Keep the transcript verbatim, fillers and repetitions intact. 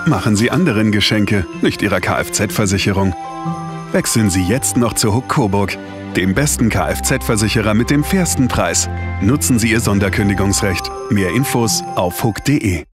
Machen Sie anderen Geschenke, nicht Ihrer Kfz-Versicherung. Wechseln Sie jetzt noch zur H U K Coburg, dem besten Kfz-Versicherer mit dem fairsten Preis. Nutzen Sie Ihr Sonderkündigungsrecht. Mehr Infos auf huck punkt de.